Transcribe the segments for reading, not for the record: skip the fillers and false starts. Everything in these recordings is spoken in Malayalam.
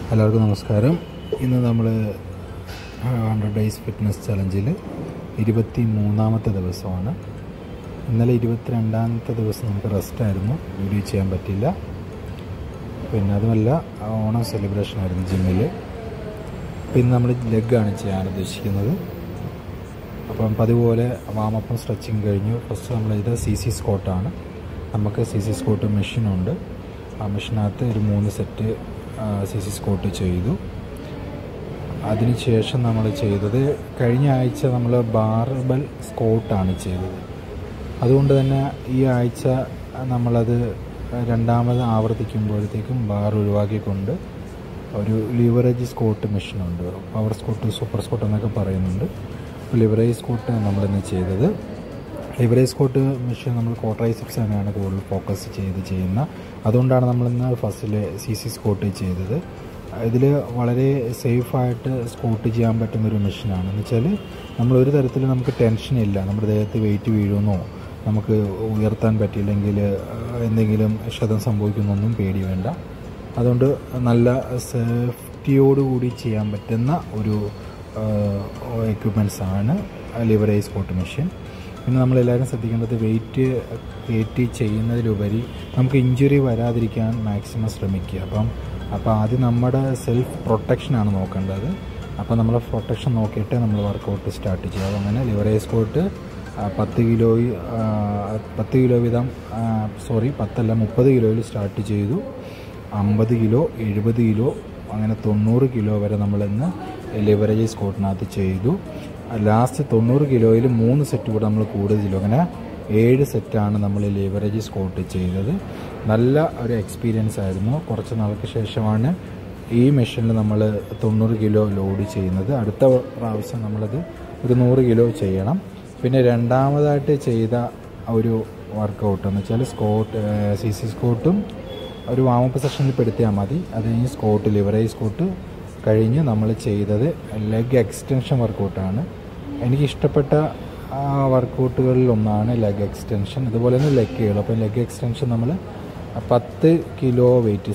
എല്ലാവർക്കും നമസ്കാരം. ഇന്ന് നമ്മൾ 100 ഡേയ്സ് ഫിറ്റ്നസ് ചലഞ്ചിൽ 23ാമത്തെ ദിവസമാണ്. ഇന്നലെ 22ാമത്തെ ദിവസം നമുക്ക് റെസ്റ്റായിരുന്നു, വീഡിയോ ചെയ്യാൻ പറ്റില്ല. പിന്നെ അതുമല്ല, ഓണം സെലിബ്രേഷൻ ആയിരുന്നു ജിമ്മിൽ. പിന്നെ നമ്മൾ ലെഗാണ് ചെയ്യാൻ ഉദ്ദേശിക്കുന്നത്. അപ്പം പതിപോലെ വാമപ്പും സ്ട്രെച്ചിങ് കഴിഞ്ഞു. ഫസ്റ്റ് നമ്മൾ ചെയ്ത CC സ്ക്വാട്ടാണ്. നമുക്ക് CC സ്ക്വാട്ട് മെഷീനുണ്ട്. ആ മെഷീനകത്ത് ഒരു 3 സെറ്റ് CC സ്ക്വാട്ട് ചെയ്തു. അതിനുശേഷം നമ്മൾ ചെയ്തത്, കഴിഞ്ഞ ആഴ്ച നമ്മൾ ബാർബൽ സ്ക്വാട്ടാണ് ചെയ്തത്. അതുകൊണ്ട് തന്നെ ഈ ആഴ്ച നമ്മളത് രണ്ടാമത് ആവർത്തിക്കുമ്പോഴത്തേക്കും ബാർ ഒഴിവാക്കിക്കൊണ്ട് ഒരു ലിവറേജ് സ്ക്വാട്ട് മെഷീനുണ്ട്. പവർ സ്ക്വാട്ട്, സൂപ്പർ സ്ക്വാട്ട് എന്നൊക്കെ പറയുന്നുണ്ട്. ലിവറേജ് സ്ക്വാട്ട് നമ്മളിന്ന് ചെയ്തത്. ലിവറേജ് സ്ക്വാട്ട് മെഷീൻ നമ്മൾ ക്വാഡ്രൈസെപ്സ് തന്നെയാണ് കൂടുതൽ ഫോക്കസ് ചെയ്യുന്ന. അതുകൊണ്ടാണ് നമ്മളിന്ന് ഫസ്റ്റിൽ CC സ്ക്വാട്ട് ചെയ്തത്. ഇതിൽ വളരെ സേഫായിട്ട് സ്ക്വാട്ട് ചെയ്യാൻ പറ്റുന്നൊരു മെഷീനാണ്. എന്ന് വെച്ചാൽ നമ്മളൊരു തരത്തിൽ നമുക്ക് ടെൻഷനില്ല. നമ്മുടെ ദേഹത്ത് വെയിറ്റ് വീഴുന്നോ, നമുക്ക് ഉയർത്താൻ പറ്റിയില്ലെങ്കിൽ എന്തെങ്കിലും ക്ഷതം സംഭവിക്കുന്നൊന്നും പേടി വേണ്ട. അതുകൊണ്ട് നല്ല സേഫ്റ്റിയോടുകൂടി ചെയ്യാൻ പറ്റുന്ന ഒരു എക്യുപ്മെൻറ്റ്സാണ് ലിവറേജ് സ്ക്വാട്ട് മെഷീൻ. പിന്നെ നമ്മളെല്ലാവരും ശ്രദ്ധിക്കേണ്ടത്, വെയിറ്റ് കയറ്റി ചെയ്യുന്നതിലുപരി നമുക്ക് ഇഞ്ചുറി വരാതിരിക്കാൻ മാക്സിമം ശ്രമിക്കുക. അപ്പോൾ ആദ്യം നമ്മുടെ സെൽഫ് പ്രൊട്ടക്ഷനാണ് നോക്കേണ്ടത്. അപ്പോൾ നമ്മൾ പ്രൊട്ടക്ഷൻ നോക്കിയിട്ട് നമ്മൾ വർക്കൗട്ട് സ്റ്റാർട്ട് ചെയ്യുക. അങ്ങനെ ലിവറേജ് സ്ക്വാട്ട് 10 കിലോ വീതം 30 കിലോയിൽ സ്റ്റാർട്ട് ചെയ്തു. 50 കിലോ, 70 കിലോ, അങ്ങനെ 90 കിലോ വരെ നമ്മളിന്ന് ലിവറേജ് സ്ക്വാട്ടിനകത്ത് ചെയ്തു. ലാസ്റ്റ് 90 കിലോയിൽ 3 സെറ്റ് കൂടെ നമ്മൾ കൂടുതൽ ചെയ്തു. അങ്ങനെ 7 സെറ്റാണ് നമ്മൾ ലിവറേജ് സ്ക്വാട്ട് ചെയ്തത്. നല്ല ഒരു എക്സ്പീരിയൻസ് ആയിരുന്നു. കുറച്ച് നാൾക്ക് ശേഷമാണ് ഈ മെഷീനിൽ നമ്മൾ 90 കിലോ ലോഡ് ചെയ്യുന്നത്. അടുത്ത പ്രാവശ്യം നമ്മളത് ഒരു 100 കിലോ ചെയ്യണം. പിന്നെ രണ്ടാമതായിട്ട് ചെയ്ത ഒരു വർക്കൗട്ട് എന്ന് വെച്ചാൽ CC സ്ക്വാട്ടും ഒരു വാമപ്പ് സെഷനിൽ പെടുത്തിയാൽ മതി. അത് കഴിഞ്ഞ് സ്ക്വാട്ട്, ലിവറേജ് സ്ക്വാട്ട് കഴിഞ്ഞ് നമ്മൾ ചെയ്തത് ലെഗ് എക്സ്റ്റൻഷൻ വർക്കൗട്ടാണ്. എനിക്കിഷ്ടപ്പെട്ട വർക്കൗട്ടുകളിൽ ഒന്നാണ് ലെഗ് എക്സ്റ്റൻഷൻ. അതുപോലെ തന്നെ ലെഗ് കേൾ. അപ്പോൾ ലെഗ് എക്സ്റ്റൻഷൻ നമ്മൾ 15 കിലോ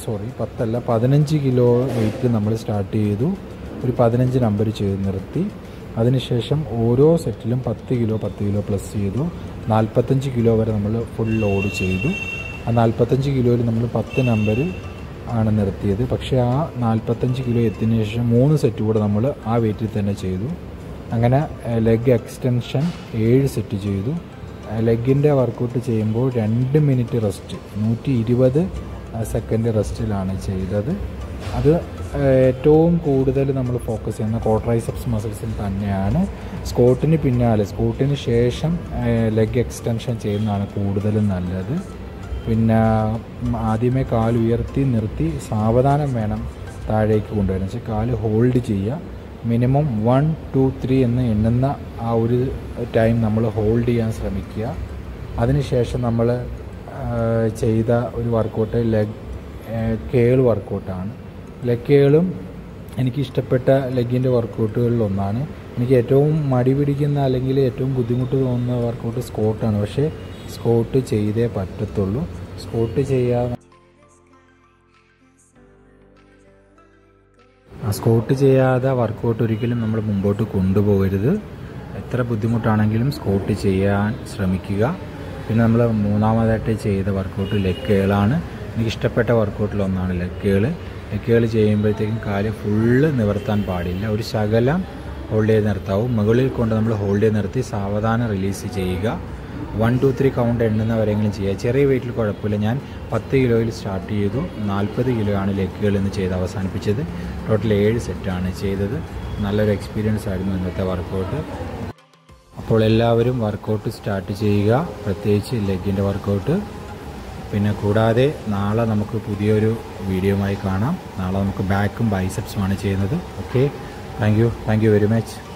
വെയിറ്റ് നമ്മൾ സ്റ്റാർട്ട് ചെയ്തു. ഒരു 15 നമ്പർ ചെയ്ത് നിർത്തി. അതിനുശേഷം ഓരോ സെറ്റിലും 10 കിലോ പ്ലസ് ചെയ്തു. 45 കിലോ വരെ നമ്മൾ ഫുൾ ലോഡ് ചെയ്തു. ആ 45 കിലോയിൽ നമ്മൾ 10 നമ്പർ ആണ് നിർത്തിയത്. പക്ഷേ ആ 45 കിലോ എത്തിയതിനു ശേഷം 3 സെറ്റ് കൂടെ നമ്മൾ ആ വെയിറ്റിൽ തന്നെ ചെയ്തു. അങ്ങനെ ലെഗ് എക്സ്റ്റൻഷൻ 7 സെറ്റ് ചെയ്തു. ലെഗിൻ്റെ വർക്കൗട്ട് ചെയ്യുമ്പോൾ 2 മിനിറ്റ് റെസ്റ്റ്, 120 സെക്കൻഡ് റെസ്റ്റിലാണ് ചെയ്തത്. അത് ഏറ്റവും കൂടുതൽ നമ്മൾ ഫോക്കസ് ചെയ്യുന്ന ക്വാഡ്രൈസെപ്സ് മസിൽസിൽ തന്നെയാണ്. സ്ക്വാട്ടിന് ശേഷം ലെഗ് എക്സ്റ്റൻഷൻ ചെയ്യുന്നതാണ് കൂടുതലും നല്ലത്. പിന്നെ ആദ്യമേ കാല് ഉയർത്തി നിർത്തി സാവധാനം വേണം താഴേക്ക് കൊണ്ടുവരാൻ. വെച്ചാൽ കാല് ഹോൾഡ് ചെയ്യുക. മിനിമം 1, 2, 3 എന്ന് എണ്ണുന്ന ആ ഒരു ടൈം നമ്മൾ ഹോൾഡ് ചെയ്യാൻ ശ്രമിക്കുക. അതിനുശേഷം നമ്മൾ ചെയ്ത ഒരു വർക്കൗട്ട് ലെഗ് കേൾ വർക്കൗട്ടാണ്. ലെഗ് കേളും എനിക്കിഷ്ടപ്പെട്ട ലെഗിൻ്റെ വർക്കൗട്ടുകളിൽ ഒന്നാണ്. എനിക്ക് ഏറ്റവും മടി പിടിക്കുന്ന അല്ലെങ്കിൽ ഏറ്റവും ബുദ്ധിമുട്ട് തോന്നുന്ന വർക്കൗട്ട് സ്ക്വാട്ടാണ്. പക്ഷേ സ്ക്വാട്ട് ചെയ്തേ പറ്റത്തുള്ളൂ. സ്ക്വാട്ട് ചെയ്യാതെ വർക്കൗട്ട് ഒരിക്കലും നമ്മൾ മുമ്പോട്ട് കൊണ്ടുപോകരുത്. എത്ര ബുദ്ധിമുട്ടാണെങ്കിലും സ്ക്വാട്ട് ചെയ്യാൻ ശ്രമിക്കുക. പിന്നെ നമ്മൾ മൂന്നാമതായിട്ട് ചെയ്ത വർക്കൗട്ട് ലെഗ് കേളാണ്. എനിക്കിഷ്ടപ്പെട്ട വർക്കൗട്ടിലൊന്നാണ് ലെഗ് കേൾ ചെയ്യുമ്പോഴത്തേക്കും കാല് ഫുള്ള് നിവർത്താൻ പാടില്ല. ഒരു ശകലം ഹോൾഡ് ചെയ്ത് നിർത്താവൂ. മുകളിൽ കൊണ്ട് നമ്മൾ ഹോൾഡ് ചെയ്ത് നിർത്തി സാവധാനം റിലീസ് ചെയ്യുക. 1, 2, 3 കൗണ്ട് എണ്ണുന്നവരെങ്കിലും ചെയ്യുക. ചെറിയ വെയിറ്റിൽ കുഴപ്പമില്ല. ഞാൻ 10 കിലോയിൽ സ്റ്റാർട്ട് ചെയ്തു. 40 കിലോ ആണ് ലെഗുകൾ എന്ന് ചെയ്ത് അവസാനിപ്പിച്ചത്. ടോട്ടൽ 7 സെറ്റാണ് ചെയ്തത്. നല്ലൊരു എക്സ്പീരിയൻസ് ആയിരുന്നു ഇന്നത്തെ വർക്കൗട്ട്. അപ്പോൾ എല്ലാവരും വർക്കൗട്ട് സ്റ്റാർട്ട് ചെയ്യുക, പ്രത്യേകിച്ച് ലെഗിൻ്റെ വർക്കൗട്ട്. പിന്നെ കൂടാതെ നാളെ നമുക്ക് പുതിയൊരു വീഡിയോയുമായി കാണാം. നാളെ നമുക്ക് ബാക്കും ബൈസെപ്സുമാണ് ചെയ്യുന്നത്. Okay, thank you very much.